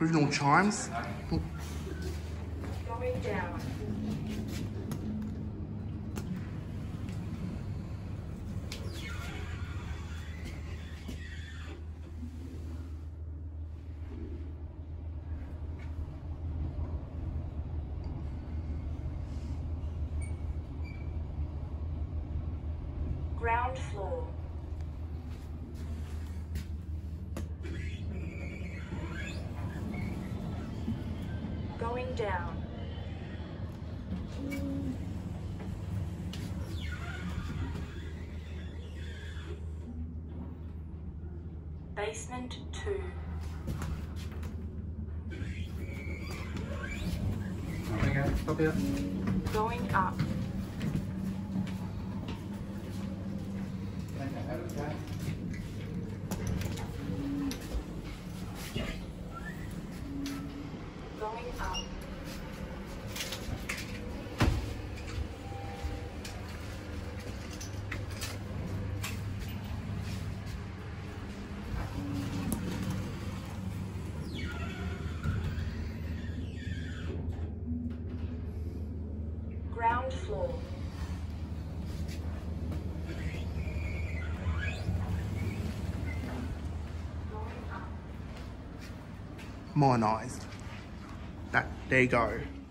Original chimes. Going down. Ground floor. Going down. Basement 2. Stop here. Going up. Going up. Ground floor. Modernised. There you go.